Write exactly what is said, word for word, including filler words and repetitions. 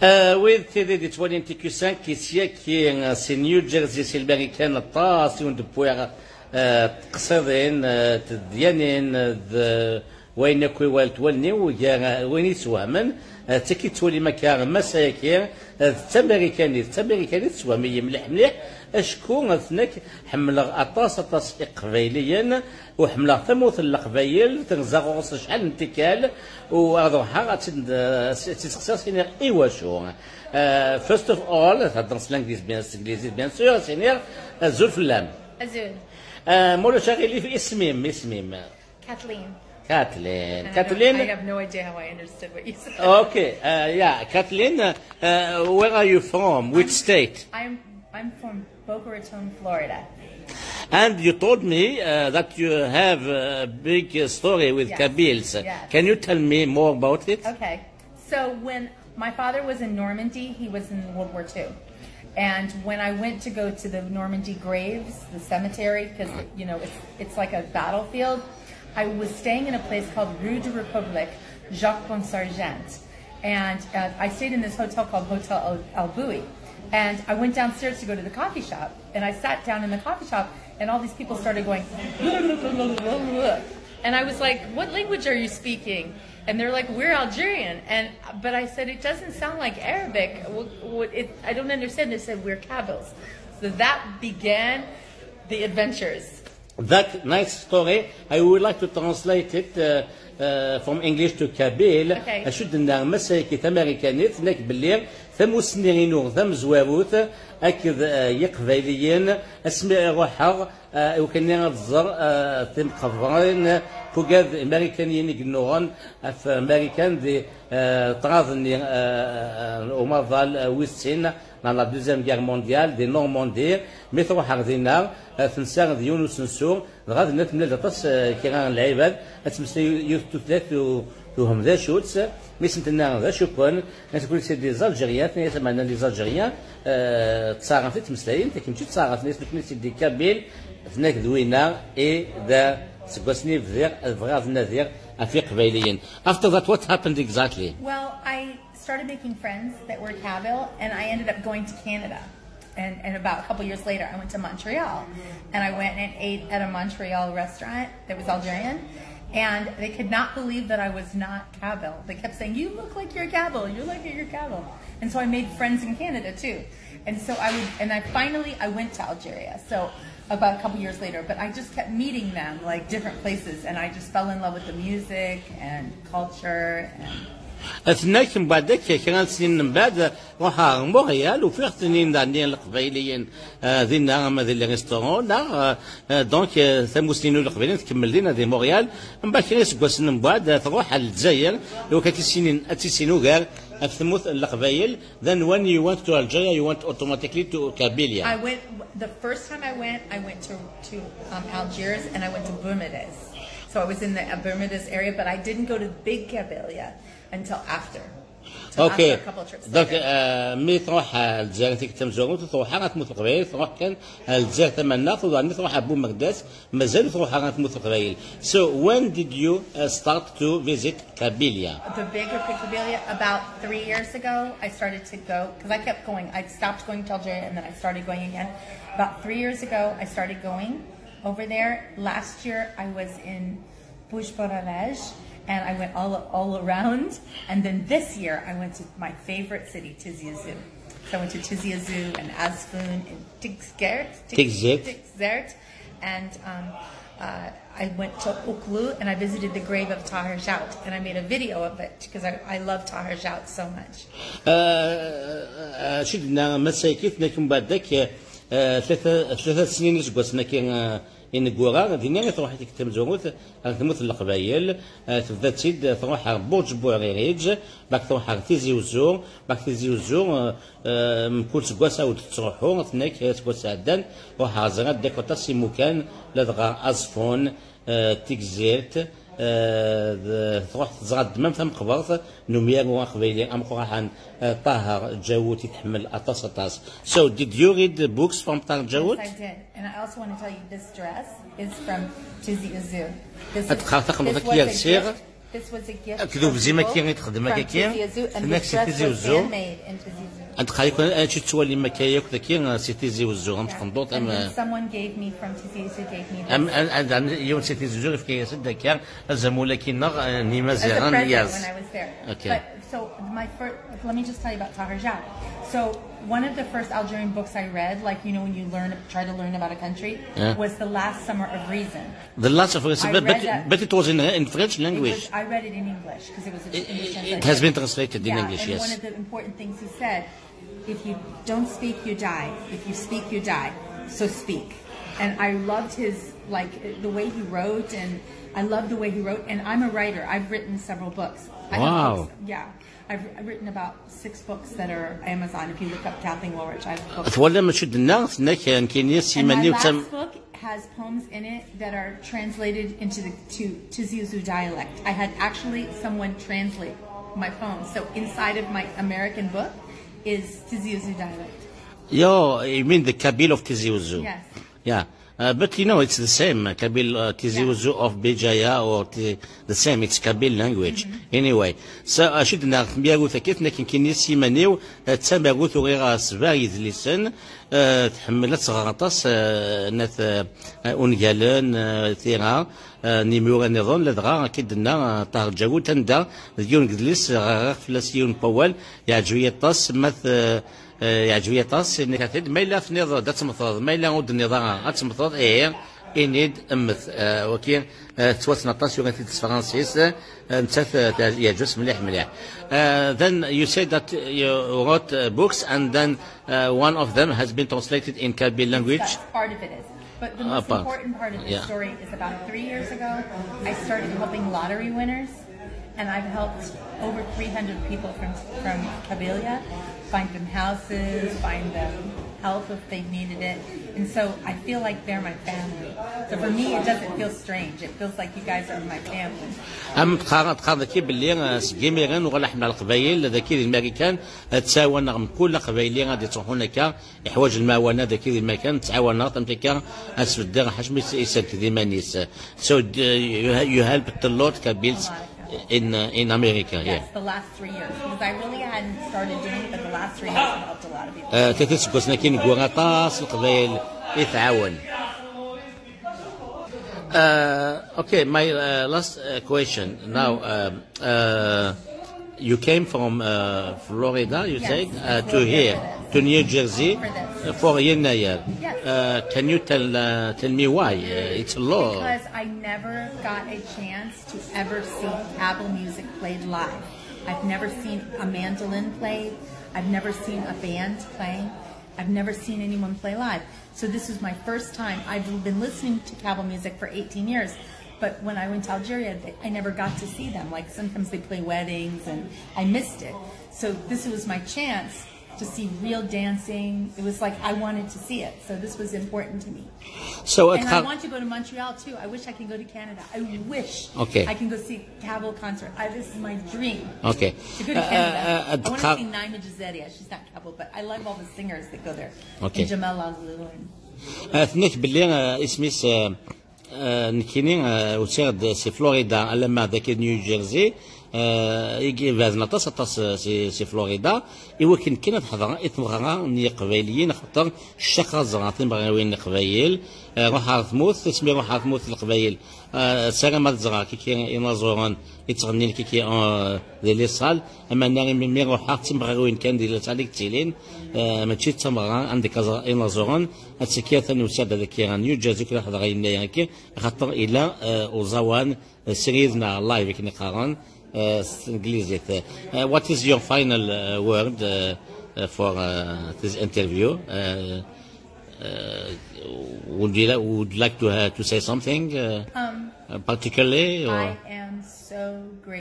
ويد تيدي دي توالين تيكو سان كي سيا كي سي نيو جيرسي سي الامريكان الطاس يون دبويغ تقصدين تديانين وين كوي والت ولني وين يسوامن تكي تولي مكان مساكي تامريكاني تامريكاني تسوامي مليح مليح اشكون ثنك حمل اطاس اطاس اقبايليا وحمل ثموث القبايل تنزغ شحال نتكال وروحها تتخصص ايوا شو فيرست اوف اول تهضر الانجليزي بيان الانجليزي بيان سور سينير زول فلام ازول مولا شاغلي في اسميم اسميم كاتلين Kathleen. Kathleen. I have no idea how I understood what you said. Okay, uh, yeah, Kathleen. Uh, where are you from? Which I'm, state? I'm I'm from Boca Raton, Florida. And you told me uh, that you have a big uh, story with Yes. Kabyles. Yes. Can you tell me more about it? Okay, so when my father was in Normandy, he was in World War Two. And when I went to go to the Normandy graves, the cemetery, because you know it's it's like a battlefield, I was staying in a place called Rue de Republique, Jacques Ponsargent, and uh, I stayed in this hotel called Hotel Al Boui. And I went downstairs to go to the coffee shop, and I sat down in the coffee shop, and all these people started going, and I was like, "What language are you speaking?" And they're like, "We're Algerian." And but I said, "It doesn't sound like Arabic. What, what, it, I don't understand." They said, "We're Kabyles." So that began the adventures. That nice story. I would like to translate it uh, uh, from English to Kabyle. Okay. أشد أن مساكي تماريكانيت هناك باللي ثم سنينو ثم زواروت أكد يقبليين أسماء روحها وكان ينظر ثم قفرين فوقاد أمريكانيين يجنوغن في أمريكان دي طراذني ومظل ويستين dans la deuxième guerre mondiale des Normandies مثل حغدينا تنساغ ديون وسنسو غاد نت من الطاس كيغان العباد تمسلي يوثلاث وهم ذا شوتس ميسنتنا ذا شكون تقول سي دي زالجيريات ناس معنا لي زالجيريان تصاغف تمسلاين تكمشي تصاغف ناس لكن سي دي كابيل هناك دوينا اي ذا سكوسني فيغ فغاز نذير في قبيليين. After that what happened exactly? Well, I started making friends that were Kabyle, and I ended up going to Canada. And, and about a couple years later, I went to Montreal, and I went and ate at a Montreal restaurant that was Algerian, and they could not believe that I was not Kabyle. They kept saying, "You look like you're Kabyle. You look like you're Kabyle." And so I made friends in Canada too. And so I would, and I finally I went to Algeria. So about a couple years later, but I just kept meeting them like different places, and I just fell in love with the music and culture and. اثناك من بعدك كان سنين من بعد روحا مونريال وفي سنين دانيين القبائليين ذينا ما ذي الريستورون دونك ثم سنين القبائليين تكمل لنا ذي مونريال من بعد كان يسقوا سنين من بعد تروح للجزائر لو كانت سنين اتسينو غير الثموث القبائل then when you went to Algeria you went automatically to Kabylia. I went the first time I went I went to to um, Algiers and I went to Bermudez. So I was in the Bermudez area, but I didn't go to big Kabylia until after. اوكي دونك مي تروح الجزائر تيك تمزورو تروح غتموت القبائل تروح كان الجزائر تمنا تروح تروح ابو مقداس مازال تروح غتموت القبائل. So when did you uh, start to visit Kabylia? The bigger Kabylia about three years ago I started to go because I kept going. I stopped going to Algeria and then I started going again. About three years ago I started going over there. Last year I was in Bouche-Baralej. And I went all all around, and then this year I went to my favorite city, Tizi Ouzou. So I went to Tizi Ouzou and Azfoun and Tixgert, Tixgert, and um, uh, I went to Ouklou and I visited the grave of Tahir Jout, and I made a video of it because I, I love Tahir Jout so much. شدنا مساكيت لكن بعدك ثلاثة ثلاثة سنين سقوسنا كان إن جورا دينا تروح تكتم زوروت تموت القبائل تبدا تسيد تروح بوج بوغيريج باك تروح تيزي وزو باك تيزي وزو مكول سكواسا وتروحو ثناك سكواسا عدان روح عزرات ديكوتا سي مكان لدغا أزفون تيكزيرت تروح تزغد مام ثم قبرت نمير وقبيلي أم قراحان طاهر جاوت يتحمل أطاس أطاس. So did you read the books from Tahir Jout? Yes, I did, and I also want to tell you this dress is from Tizi Ouzou. This, is, this was a gift. This was a gift كذوب زي ما كاين تخدم هكا كاين هناك سي تيزي وزو انت خايك انا شي تولي ما كاين كاين سي تيزي وزو غنت خنضوط ام someone gave me from Tizi Ouzou gave me ام ام يوم سي تيزي وزو في كاين سد هكا زمولا كينا نيما زيران ياز اوكي so my first let me just tell you about Taherja. So one of the first Algerian books I read, like you know when you learn try to learn about a country, yeah. was The Last Summer of Reason. The Last of Reason, but, but, but it was in in French language. Was, I read it in English because it was a, it, it has been translated yeah, in English. And yes. One of the important things he said: if you don't speak, you die. If you speak, you die. So speak. And I loved his like the way he wrote, and I love the way he wrote. And I'm a writer. I've written several books. I wow. Have books, yeah. I've, I've written about six books that are Amazon. If you look up Kathleen Woolrich, I have books. And my last book has poems in it that are translated into the to Tizi Ouzou dialect. I had actually someone translate my poems. So inside of my American book is Tizi Ouzou dialect. Yo, you mean the Kabyle of Tizi Ouzou? Yes. Yeah. Uh, but you know, it's the same. Kabyle, uh, Tizi Ouzou of Béjaïa, or the same. It's Kabyle language. Mm-hmm. Anyway, so I should not be able to get nekin kinisi maniu. Tsamba gutu gira svaid listen. تحملت صغارطاس ناث أونجالن ثيرا نيمورا نظام لدغا كدنا طار جاو تندا ديون جلس فلاسيون بوال يعجبي طاس مث يعجبي طاس انك تد ما الا في نظام تمثض ما الا ود النظام تمثض ايه انيد امث وكين تواتنا طاس يوغا تيد فرانسيس نتاث يعجبس مليح مليح. Then you said that you wrote uh, books and then uh, one of them has been translated in Kabyle language. That's part of it is. But the most uh, important part of the yeah. story is about three years ago I started helping lottery winners, and I've helped over three hundred people from from Kabylia find them houses, find them help if they needed it. And so I feel like they're my family. So for me, it doesn't feel strange. It feels like you guys are my family. أم تخاطر تخاطر كي باللي سجيميرن وغلا حنا القبايل ذاكي الامريكان تساونا من كل قبايل غادي تروحون هكا يحواج المعاونه ذاكي المكان تعاونا تمتكا اسفد حشمي يسد ديمانيس. So you helped a lot Kabyles in uh, in America. Yes, yeah. The last three years because I really hadn't started doing it, but the last three years I've helped a lot of people. تتس كوسنا كاين كوغاطاس القبايل يتعاون. Uh, okay, my uh, last uh, question now. Uh, uh, you came from uh, Florida, you yes, said, uh, to here, to New Jersey, for, uh, for Yenayar. Yes. Uh, can you tell uh, tell me why? Uh, it's a law. Because I never got a chance to ever see Kabyle music played live. I've never seen a mandolin played. I've never seen a band playing. I've never seen anyone play live. So this was my first time. I've been listening to Kabyle music for eighteen years, but when I went to Algeria, I never got to see them. Like sometimes they play weddings and I missed it. So this was my chance to see real dancing. It was like I wanted to see it. So this was important to me. So and I want to go to Montreal too. I wish I can go to Canada. I wish okay. I can go see Kabyle concert. I, this is my dream. Okay. To go to Canada. Uh, uh, uh, I want to see Naima Jazeria. She's not Kabyle, but I love all the singers that go there. Okay. And Jamal Azlou. ثنيك باللي اسميس نكيني وسيرد سي فلوريدا لما ذاك نيو جيرسي يجي فازنا طاس طاس سي سي فلوريدا يمكن كنا تحضر اثمغا ني قبايليين خاطر الشقه زغاطين بغاوين قبايل روح ثموث اسمي روح ثموث القبايل سلام الزغا كي كي ينازورون يتغني كي كي دي لي صال اما ناري مي روح تمبغاوين كان ديال تاليك تيلين ماشي تمغا عندك ينازورون اتسكي ثاني وساد هذاك نيو جيرسي كي حضر هنا هكا خاطر الى وزوان سيريزنا لايف كي نقارن انجليزي. What is your final uh, word uh, uh, for uh, this interview? Uh, uh, would you would like to uh, to say something uh, um, particularly? Or? I am so grateful.